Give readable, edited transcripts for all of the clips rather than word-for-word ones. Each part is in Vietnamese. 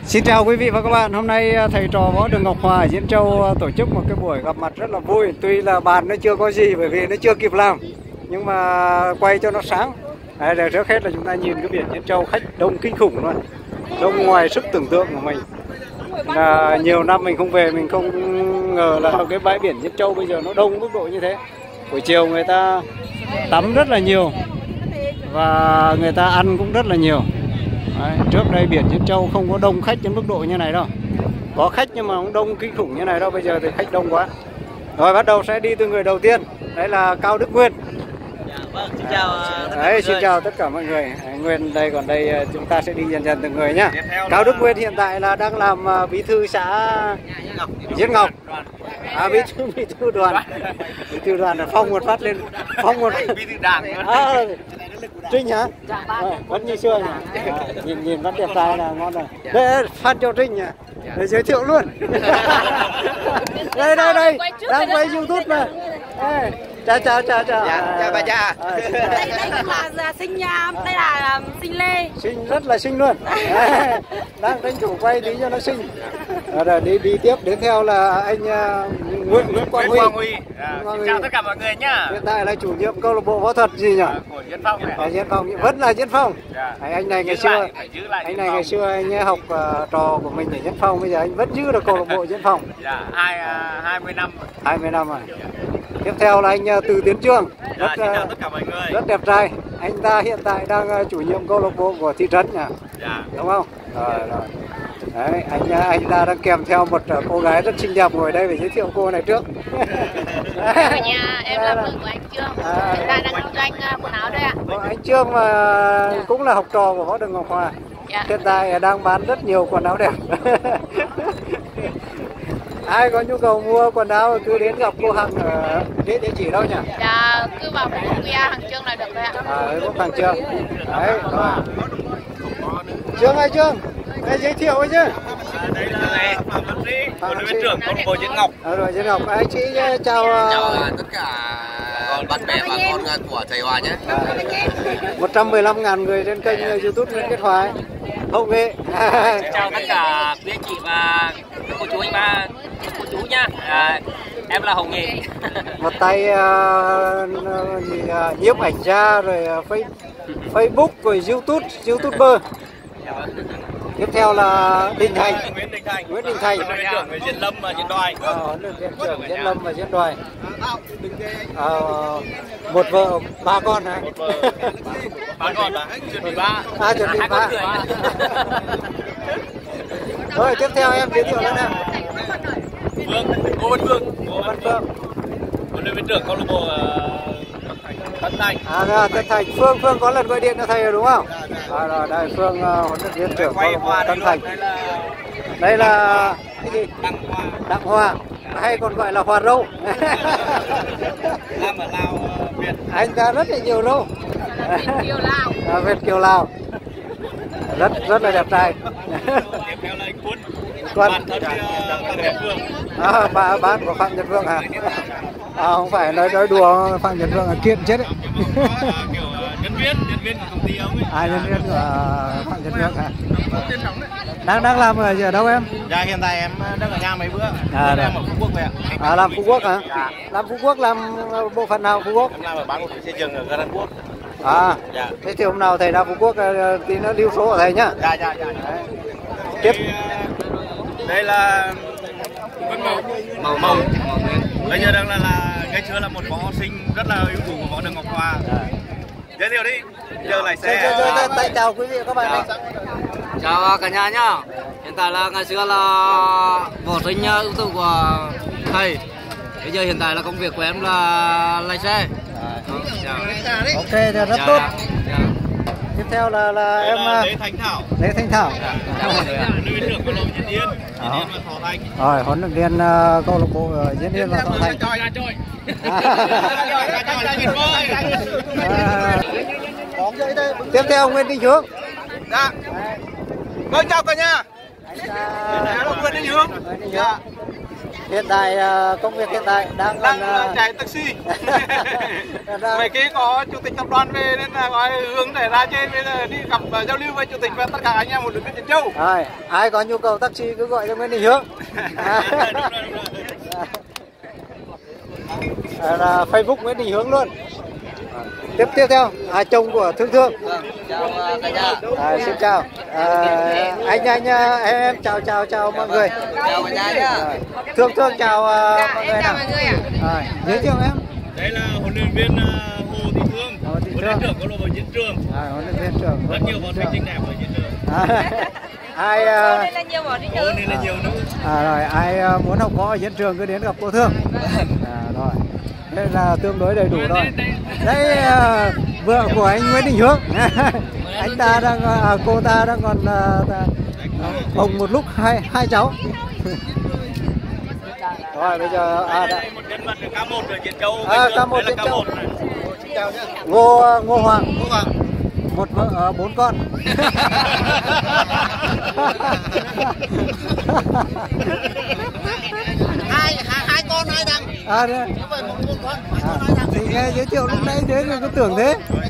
Xin chào quý vị và các bạn. Hôm nay thầy trò võ Đường Ngọc Hòa ở Diễn Châu tổ chức một cái buổi gặp mặt rất là vui. Tuy là bàn nó chưa có gì bởi vì nó chưa kịp làm, nhưng mà quay cho nó sáng. Đấy, trước hết là chúng ta nhìn cái biển Diễn Châu, khách đông kinh khủng luôn, đông ngoài sức tưởng tượng của mình. Nhiều năm mình không về, mình không ngờ là cái bãi biển Diễn Châu bây giờ nó đông mức độ như thế. Buổi chiều người ta tắm rất là nhiều và người ta ăn cũng rất là nhiều. Đấy, trước đây biển Diễn Châu không có đông khách đến mức độ như này đâu. Có khách nhưng mà không đông kinh khủng như này đâu. Bây giờ thì khách đông quá. Rồi bắt đầu sẽ đi từ người đầu tiên. Đấy là Cao Đức Nguyên. Vâng, xin chào xin chào tất cả mọi người. Nguyên đây, còn đây chúng ta sẽ đi dần dần từng người nhá. Cao Đức Nguyên hiện tại là đang làm bí thư xã Diễn Ngọc. Bí thư đoàn. Bí thư đoàn là phong một phát lên. Phong một bí thư đảng. Trinh hả? Vẫn như xưa nhỉ? Nhìn vẫn đẹp trai là ngon rồi. Đây Phan Châu Trinh nhỉ? Để giới thiệu luôn. Đây đang quay YouTube mà. Chào. Chào bà cha. Đây là Sinh Nham, đây là Sinh Lê. Sinh rất là xinh luôn. Đang tranh thủ quay tí cho nó xinh. Rồi đi tiếp, đến theo là anh Nguyễn Quang Huy. Chào tất cả mọi người nhá. Hiện tại là chủ nhiệm câu lạc bộ võ thuật gì nhỉ? Của Diễn Phong này. Diễn Phong, vẫn là Diễn Phong. Anh này ngày xưa anh học trò của mình ở Diễn Phong, bây giờ anh vẫn giữ được câu lạc bộ Diễn Phong. 20 năm. 20 năm rồi. Tiếp theo là anh Từ Tiến Trương, Xin chào tất cả mọi người. rất đẹp trai. Anh ta hiện tại đang chủ nhiệm câu lạc bộ của thị trấn nhỉ? Đúng không? Rồi. Đấy, anh ta đang kèm theo một cô gái rất xinh đẹp ngồi đây, phải giới thiệu cô này trước. Ở nhà em là vợ của anh Trương. Hiện tại đang kinh doanh quần áo đây ạ. Anh Trương mà cũng là học trò của võ Đường Ngọc Hòa. Hiện tại đang bán rất nhiều quần áo đẹp. Ai có nhu cầu mua quần áo cứ đến gặp cô Hằng ở địa chỉ đâu nhỉ? Dạ, cứ vào Facebook Hàng Trương là được rồi ạ. Facebook Hàng Trương. Đấy, rồi. Trương ơi Trương, hãy giới thiệu ấy chứ. Đây là Phạm Văn Sĩ, huấn luyện viên trưởng câu lạc bộ Diễn Ngọc. Rồi Diễn Ngọc, anh chị chào tất cả bạn bè bà con của thầy Hòa nhé. 115.000 người trên kênh YouTube Nguyễn Kết Hòa. Hậu nghệ. Chào tất cả quý anh chị và các cô chú anh ba, cô chú nhá. Em là Hồng Nghệ. Một tay nhiếp ảnh gia rồi Facebook rồi YouTuber. Tiếp theo là Nguyễn Đình Thành. Huấn luyện viên trưởng Diễn Lâm và Diễn Đoài. Huấn luyện viên trưởng Diễn Lâm và Diễn Đoài. Một vợ ba con hả? Một vợ ba con đã chuẩn bị ba. Chuẩn bị ba. Rồi tiếp theo em giới thiệu lên nào. Ngô Văn Phương. Huấn luyện viên trưởng câu lạc bộ Tân Thành. Tân Thành. Phương có lần gọi điện cho thầy rồi đúng không? Rồi đây Phương huấn luyện viên trưởng câu lạc bộ Tân Thành. Đây là cái gì? Đặng Hòa. Hay còn gọi là Hòa Râu. Làm ở Lào Việt. Anh ta rất là nhiều râu. Việt kiều Lào. Rất là đẹp trai. Tiếp theo là anh Quân. Bạn thân Phạm Nhật Vương. Bạn của Phạm Nhật Vương hả? Không phải nói đùa, Phạm Nhật Vương là kiện chết đấy. Kiểu nhân viên của công ty ông ấy. Nhân viên của Phạm Nhật Vương hả? Đang làm ở đâu em? Dạ hiện tại em đang ở nhà mấy bữa. Em ở Phú Quốc vậy ạ. Làm Phú Quốc hả? Dạ. Làm Phú Quốc, làm bộ phận nào Phú Quốc? Em làm ở ban quản lý xây dựng ở Garden Quốc. Dạ. Thế thì hôm nào thầy ra Phú Quốc tí nó lưu số của thầy nhá. Dạ. Tiếp. Đây là Vân Mậu. Bây giờ đang là ngày xưa là một võ sinh rất là ưu tú của võ Đường Ngọc Hòa. Giới thiệu đi. Giờ lái xe. Tay chào quý vị và các bạn. Chào cả nhà nhá. Hiện tại là ngày xưa là võ sinh ưu tú của thầy. Bây giờ hiện tại là công việc của em là lái xe. Ok, rất tốt. Tiếp theo là em Lê Thanh Thảo. Rồi huấn luyện viên câu lạc bộ Diễn Yên và Thọ Thành. Tiếp theo Nguyễn Đình Hướng. Dạ. Vâng chào cả nhà. Nguyễn Đình Hướng. Hiện tại công việc hiện tại đang chạy taxi. Mấy khi có chủ tịch tập đoàn về nên là gọi hướng để ra trên bây giờ đi gặp giao lưu với chủ tịch và tất cả anh em một đường Diễn Châu. Ai có nhu cầu taxi cứ gọi cho Nguyễn Đình Hướng. Là Facebook Nguyễn Đình Hướng luôn. Tiếp theo chồng của Thương Thương. Chào cả nhà. Xin chào anh em chào mọi người. Chào cả nhà nhá. Thương chào mọi người Em chào nào. mọi người ạ. Giới thiệu em. Đây là huấn luyện viên Hồ Thị Thương, huấn luyện trưởng câu lạc bộ Diễn Trường. Huấn luyện viên trưởng. Rất nhiều món xinh đẹp ở Diễn Trường. Ai Đây là nhiều món đi chơi. Nên là nhiều nữa. rồi ai muốn học võ ở Diễn Trường cứ đến gặp cô Thương. Rồi. Đây là tương đối đầy đủ rồi. Đây vợ của anh Nguyễn Đình Hướng. Anh ta đang cô ta đang còn bồng một lúc hai cháu. Rồi bây giờ một nhân vật K1 ở Diễn Châu. K1 Diễn Châu. Ngô Hoàng. Một vợ 4 con. Hai con hai thằng. Đấy. Thì nghe giới thiệu lúc nãy thế thì cứ tưởng thế.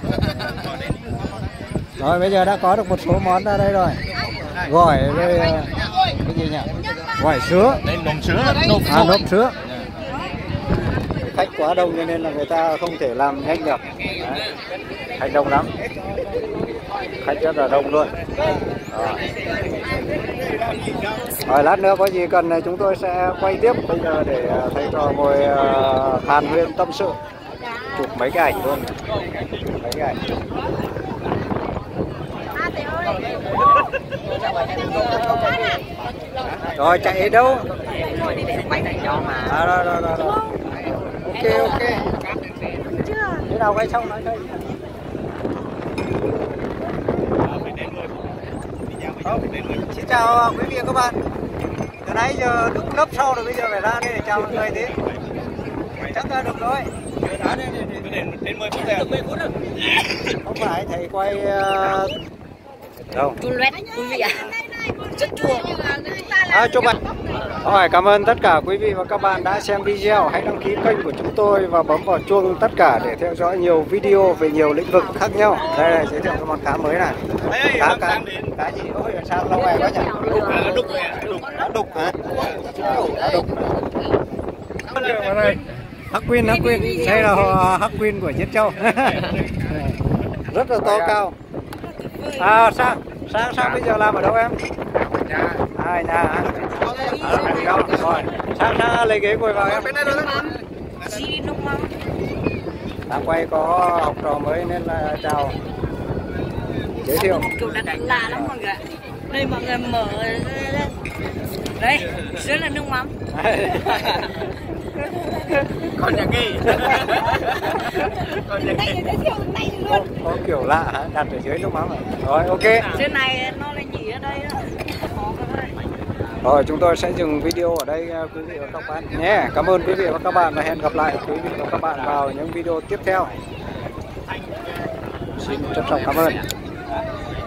Rồi bây giờ đã có được một số món ra đây rồi. Gỏi với cái gì nhỉ? Gỏi sứa. Đây nộm sứa. Nộm sứa. Khách quá đông cho nên là người ta không thể làm nhanh được. Đấy. Khách đông lắm. Khách rất là đông luôn. Rồi lát nữa có gì cần chúng tôi sẽ quay tiếp. Bây giờ để thầy trò ngồi hàn huyên tâm sự, chụp mấy cái ảnh luôn. Mấy cái ảnh. Rồi chạy đâu? Rồi. Ok. Thế nào quay xong nói thôi. Xin chào quý vị và các bạn. Từ nãy giờ đứng lớp sau rồi, bây giờ phải ra đây để chào mọi người thế. Chắc là được rồi. Đến 10 phút rồi. Không phải thầy quay đâu. Chua loét quý vị ạ. Rất chua. Chúc bạn. Rồi, cảm ơn tất cả quý vị và các bạn đã xem video. Hãy đăng ký kênh của chúng tôi và bấm vào chuông tất cả để theo dõi nhiều video về nhiều lĩnh vực khác nhau. Đây là giới thiệu cái món cá mới này. Cá gì? Ôi, sao lâu ngày quá nhỉ? Đục hả? Đục. Hắc Quyên. Đây là Hắc Quyên của Diễn Châu. Rất là to cao. Sang bây giờ làm ở đâu em? Nhà. Rồi. Sang lấy ghế ngồi vào em. Đang quay có học trò mới nên là chào. Giới thiệu. Kiểu đặt lạ lắm mọi người ạ. Đây mọi người mở đây, dưới là nước mắm. Còn nhà kỳ. Có kiểu lạ hả? Đặt ở dưới nước mắm à? Rồi, ok. Trên này nó là nhỉ ở đây đó. Rồi chúng tôi sẽ dừng video ở đây quý vị và các bạn nhé. Cảm ơn quý vị và các bạn và hẹn gặp lại quý vị và các bạn vào những video tiếp theo. Xin trân trọng cảm ơn.